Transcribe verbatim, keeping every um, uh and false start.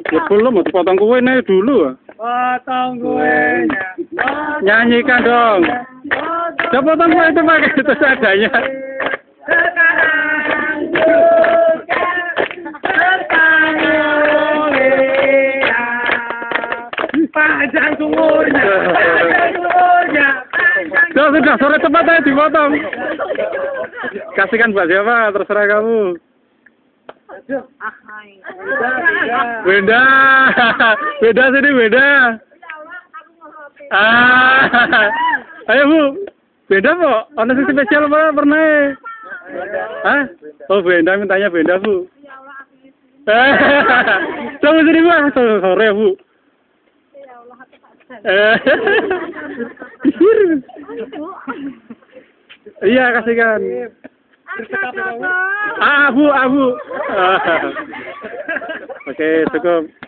Ya belum, mau dipotong kue nih dulu. Potong kuenya. Nyanyikan dong. Coba potong kue itu pakai itu seadanya. Sekarang juga bertanya panjang umurnya, panjang umurnya. Sudah, sudah, sore cepat aja dipotong. Kasihkan buat siapa, terserah kamu. Beda, beda sini beda. Ah, ayo Bu, beda kok. Ada sisi spesial apa pernah? Hah? Oh beda, mintanya beda Bu. Coba sini Bu, sore Bu. Iya kasihkan. Ah Bu, ah Bu. Oke cukup.